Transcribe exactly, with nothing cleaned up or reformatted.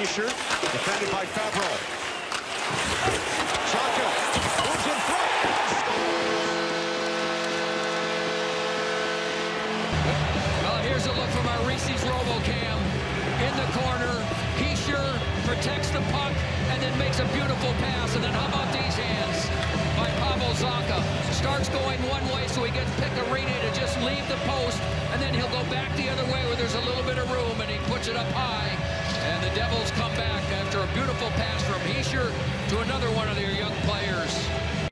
Hischier, defended by Fabro. Chaka moves in front. Well, here's a look from our Reese's RoboCam. In the corner, Hischier protects the puck and then makes a beautiful pass. And then how about these hands by Pavel Zacha? Starts going one way, so he gets Pecorino to just leave the post, and then he'll go back the other way where there's a little bit of room, and he puts it up high. And the Devils come back after a beautiful pass from Hischier to another one of their young players.